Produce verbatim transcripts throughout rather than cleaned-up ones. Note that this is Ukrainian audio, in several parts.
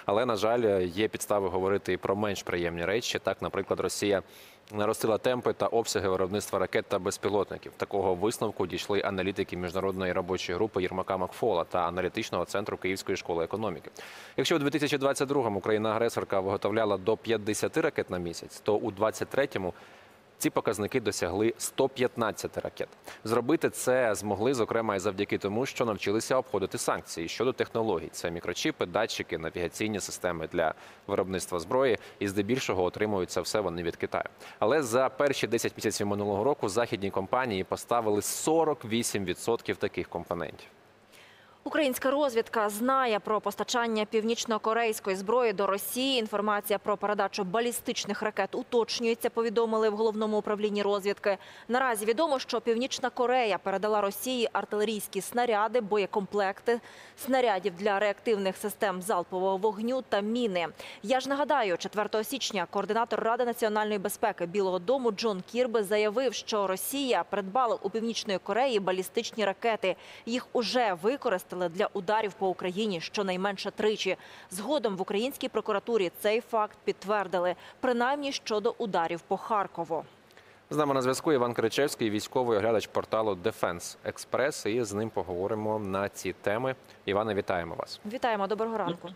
Але, на жаль, є підстави говорити і про менш приємні речі. Так, наприклад, Росія наростила темпи та обсяги виробництва ракет та безпілотників. Такого висновку дійшли аналітики міжнародної робочої групи Єрмака Макфола та аналітичного центру Київської школи економіки. Якщо у дві тисячі двадцять другому країна-агресорка виготовляла до п'ятдесяти ракет на місяць, то у двадцять третьому ці показники досягли сто п'ятнадцяти ракет. Зробити це змогли, зокрема, і завдяки тому, що навчилися обходити санкції щодо технологій. Це мікрочіпи, датчики, навігаційні системи для виробництва зброї. І здебільшого отримуються все вони від Китаю. Але за перші десять місяців минулого року західні компанії поставили сорок вісім відсотків таких компонентів. Українська розвідка знає про постачання північно-корейської зброї до Росії. Інформація про передачу балістичних ракет уточнюється, повідомили в Головному управлінні розвідки. Наразі відомо, що Північна Корея передала Росії артилерійські снаряди, боєкомплекти, снарядів для реактивних систем залпового вогню та міни. Я ж нагадаю, четвертого січня координатор Ради національної безпеки Білого дому Джон Кірбі заявив, що Росія придбала у Північної Кореї балістичні ракети. Їх уже використали для ударів по Україні щонайменше тричі. Згодом в українській прокуратурі цей факт підтвердили, принаймні щодо ударів по Харкову. З нами на зв'язку Іван Кричевський, військовий оглядач порталу Defense Express, і з ним поговоримо на ці теми. Іване, вітаємо вас. Вітаємо, доброго ранку.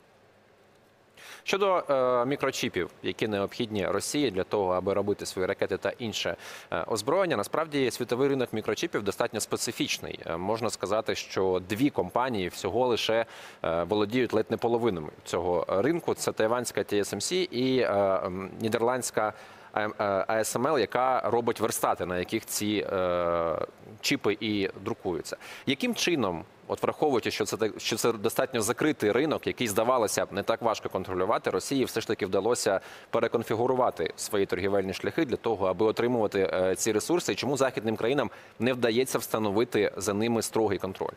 Щодо е, мікрочіпів, які необхідні Росії для того, аби робити свої ракети та інше е, озброєння, насправді світовий ринок мікрочіпів достатньо специфічний. Е, можна сказати, що дві компанії всього лише е, володіють ледь не половиною цього ринку. Це тайванська Ті Ес Ем Сі і е, нідерландська А Ес Ем Ел, яка робить верстати, на яких ці е, чіпи і друкуються. Яким чином, от враховуючи, що це, що це достатньо закритий ринок, який, здавалося б, не так важко контролювати, Росії все ж таки вдалося переконфігурувати свої торгівельні шляхи для того, аби отримувати е, ці ресурси? І чому західним країнам не вдається встановити за ними строгий контроль?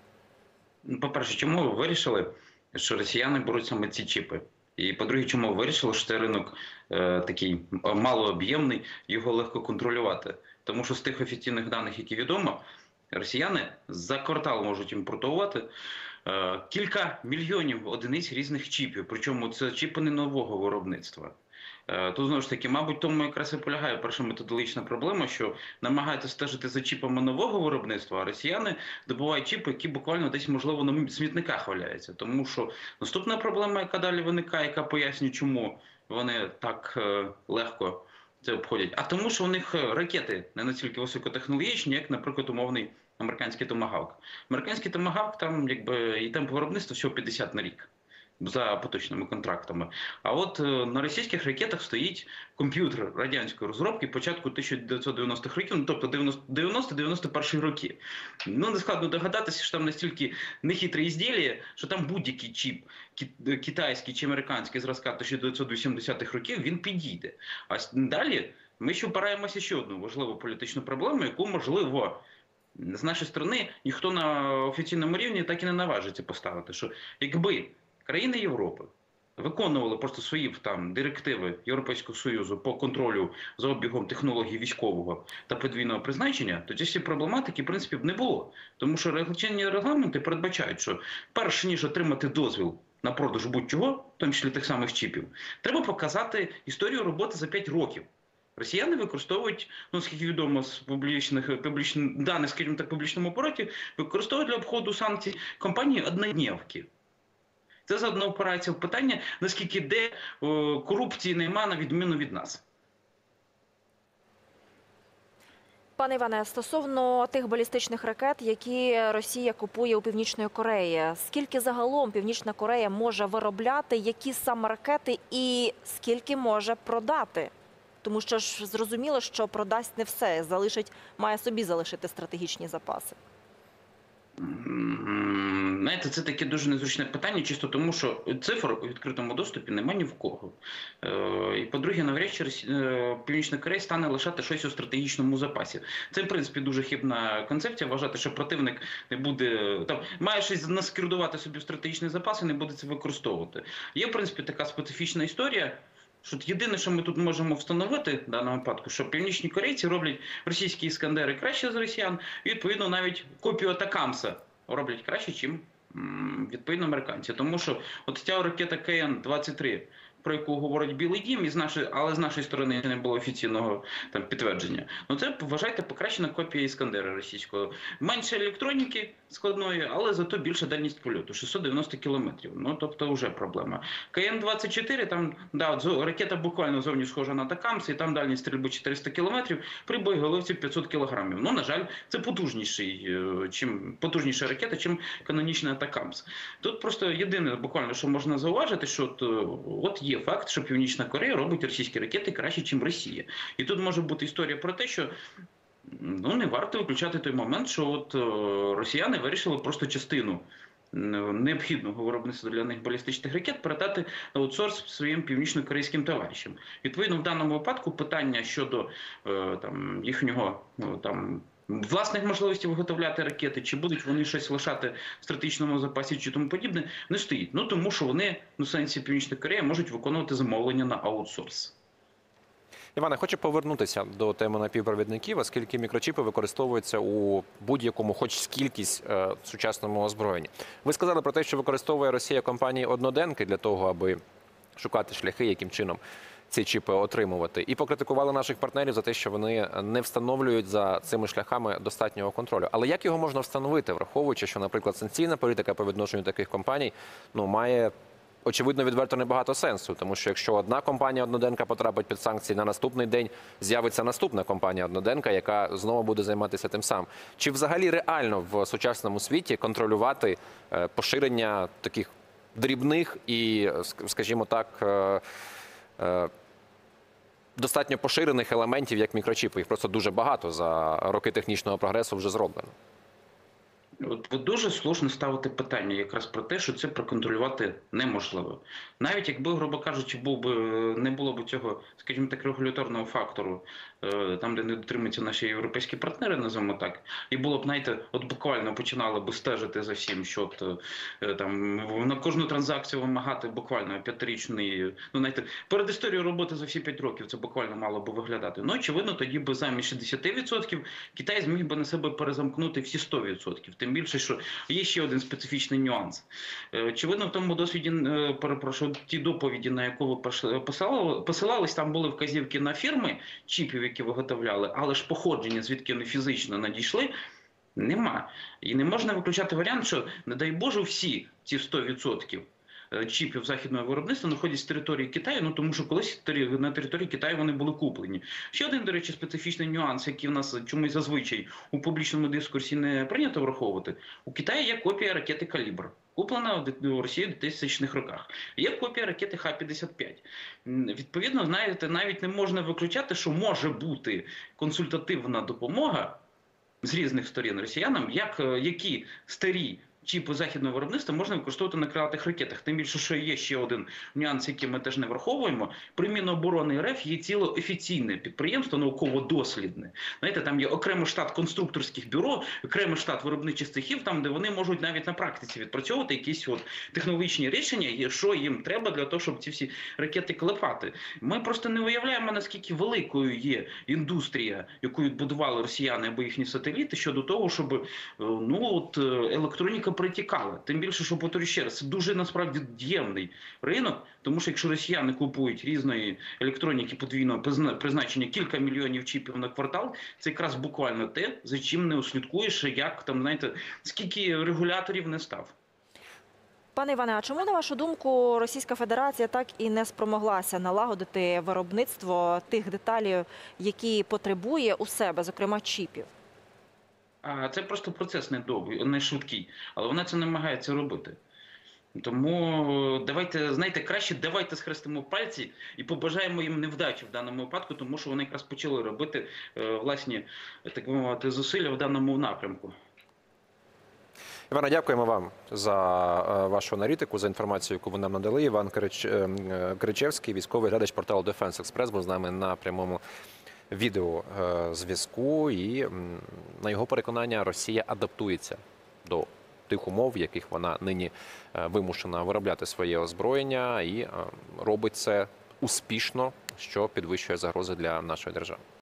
По-перше, чому ви вирішили, що росіяни беруть саме ці чіпи? І, по-друге, чому ви вирішили, що цей ринок е, такий малооб'ємний, його легко контролювати? Тому що з тих офіційних даних, які відомо, росіяни за квартал можуть імпортувати е, кілька мільйонів одиниць різних чіпів. Причому це чіпи не нового виробництва. Е, тут, знову ж таки, мабуть, тому якраз і полягає перша методологічна проблема, що намагаються стежити за чіпами нового виробництва, а росіяни добувають чіпи, які буквально десь, можливо, на смітниках валяються. Тому що наступна проблема, яка далі виникає, яка пояснює, чому вони так е, легко це обходять. А тому, що у них ракети не настільки високотехнологічні, як, наприклад, умовний американський Томагавк. Американський Томагавк, там, якби, і темп виробництва всього п'ятдесят на рік за поточними контрактами. А от на російських ракетах стоїть комп'ютер радянської розробки початку тисяча дев'ятсот дев'яностих років, ну, тобто дев'яносто дев'яносто перші роки. Ну, не складно догадатися, що там настільки нехитре ізділля, що там будь-який чіп, китайський чи американський зразка тисяча дев'ятсот вісімдесятих років, він підійде. А далі ми ще впираємося ще одну важливу політичну проблему, яку, можливо, з нашої сторони ніхто на офіційному рівні так і не наважиться поставити, що якби країни Європи виконували просто свої там директиви Європейського Союзу по контролю за обігом технологій військового та подвійного призначення, то ці всі проблематики, в принципі, б не було. Тому що регуляційні регламенти передбачають, що перш ніж отримати дозвіл на продаж будь-чого, в тому числі тих самих чіпів, треба показати історію роботи за п'ять років. Росіяни використовують, ну, скільки відомо з публічних, публічних даних, скажімо так, публічному обороті, використовують для обходу санкцій компанії однодневки. Це заодно впирається в питання, наскільки де о, корупції нема на відміну від нас. Пане Іване, стосовно тих балістичних ракет, які Росія купує у Північної Кореї, скільки загалом Північна Корея може виробляти, які саме ракети і скільки може продати? Тому що ж зрозуміло, що продасть не все, залишить, має собі залишити стратегічні запаси. Знаєте, це таке дуже незручне питання, чисто тому, що цифр у відкритому доступі немає ні в кого. І, по-друге, навряд чи Північна Корея стане лишати щось у стратегічному запасі. Це, в принципі, дуже хибна концепція, вважати, що противник не буде, там, має щось наскердувати собі в стратегічний запас і не буде це використовувати. Є, в принципі, така специфічна історія, що єдине, що ми тут можемо встановити в даному випадку, що північні корейці роблять російські іскандери краще з росіян, і, відповідно, навіть копію Атакамса роблять краще, ніж М, Відповідно, американці. Тому що от ця ракета Ка Ен двадцять три, про яку говорить Білий Дім, і з нашої, але з нашої сторони не було офіційного там підтвердження. Ну це, вважайте, покращена копія Іскандера російського. Менше електроніки складної, але зато більша дальність польоту шістсот дев'яносто кілометрів. Ну тобто вже проблема. Ка Ен двадцять чотири, там да, ракета буквально зовні схожа на Атакамс, і там дальність стрільби чотириста кілометрів, при боєголовці п'ятсот кілограмів. Ну, на жаль, це потужніший, е, чим потужніша ракета, чим канонічна Атакамс. Тут просто єдине, буквально, що можна зауважити, що от, от є факт, що Північна Корея робить російські ракети краще, ніж Росія. І тут може бути історія про те, що ну, не варто виключати той момент, що от росіяни вирішили просто частину необхідного виробництва для них балістичних ракет передати на аутсорс своїм північно-корейським товаришам. Відповідно, в даному випадку питання щодо там, їхнього там, власних можливостей виготовляти ракети, чи будуть вони щось лишати в стратегічному запасі, чи тому подібне, не стоїть. Ну, тому що вони, ну, в сенсі Північна Корея, можуть виконувати замовлення на аутсорс. Іване, хочу повернутися до теми напівпровідників, оскільки мікрочіпи використовуються у будь-якому, хоч скількись е, сучасному озброєнні. Ви сказали про те, що використовує Росія компанії одноденки для того, аби шукати шляхи, яким чином ці чіпи отримувати. І покритикували наших партнерів за те, що вони не встановлюють за цими шляхами достатнього контролю. Але як його можна встановити, враховуючи, що, наприклад, санкційна політика по відношенню таких компаній, ну, має, очевидно, відверто небагато сенсу, тому що якщо одна компанія одноденка потрапить під санкції, на наступний день з'явиться наступна компанія одноденка, яка знову буде займатися тим самим. Чи взагалі реально в сучасному світі контролювати поширення таких дрібних і, скажімо так, достатньо поширених елементів, як мікрочіпи? Їх просто дуже багато за роки технічного прогресу вже зроблено. От ви дуже слушно ставите питання якраз про те, що це проконтролювати неможливо. Навіть якби, грубо кажучи, був би, не було б цього, скажімо так, регуляторного фактору, там, де не дотримуються наші європейські партнери, називаємо так, і було б, знаєте, от буквально починали б стежити за всім, що от, там, на кожну транзакцію вимагати буквально п'ятирічний, ну, знаєте, перед історією роботи за всі п'ять років це буквально мало би виглядати. Ну, очевидно, тоді би замість шістдесят відсотків Китай зміг би на себе перезамкнути всі сто відсотків. Тим більше, що є ще один специфічний нюанс. Очевидно, в тому досвіді, перепрошую, ті доповіді, на яку ви посилались, там були вказівки на фірми чіпів, які виготовляли, але ж походження, звідки вони фізично надійшли, нема. І не можна виключати варіант, що, не дай Боже, всі ці сто відсотків чіпів західного виробництва знаходять з території Китаю, ну тому що колись на території Китаю вони були куплені. Ще один, до речі, специфічний нюанс, який в нас чомусь зазвичай у публічному дискурсі не прийнято враховувати. У Китаї є копія ракети «Калібр», куплена у Росії в двохтисячних роках. Є копія ракети Х п'ятдесят п'ять. Відповідно, знаєте, навіть не можна виключати, що може бути консультативна допомога з різних сторін росіянам, як, які старі чіпи західного виробництва можна використовувати на крилатих ракетах. Тим більше, що є ще один нюанс, який ми теж не враховуємо. При Міноборони РФ є ціле офіційне підприємство, науково-дослідне. Знаєте, там є окремий штат конструкторських бюро, окремий штат виробничих цехів, там, де вони можуть навіть на практиці відпрацьовувати якісь от технологічні рішення, що їм треба для того, щоб ці всі ракети клепати. Ми просто не уявляємо, наскільки великою є індустрія, яку відбудували росіяни або їхні сателіти, щодо того, щоб ну, от, електроніка притікала. Тим більше, що, повторюю ще раз, це дуже, насправді, дієвний ринок, тому що якщо росіяни купують різної електроніки подвійного призначення кілька мільйонів чіпів на квартал, це якраз буквально те, за чим не услідкуєш, як там, знаєте, скільки регуляторів не став. Пане Іване, а чому, на вашу думку, Російська Федерація так і не спромоглася налагодити виробництво тих деталей, які потребує у себе, зокрема чіпів? А це просто процес не довгий, не швидкий, але вона це намагається робити. Тому давайте, знаєте, краще давайте схрестимо пальці і побажаємо їм невдачі в даному випадку, тому що вони якраз почали робити власні, так би мовити, зусилля в даному напрямку. Іване, дякуємо вам за вашу аналітику, за інформацію, яку ви нам надали. Іван Кричевський, військовий глядач порталу Defense Express, був з нами на прямому відеозв'язку, і на його переконання Росія адаптується до тих умов, в яких вона нині вимушена виробляти своє озброєння, і робить це успішно, що підвищує загрози для нашої держави.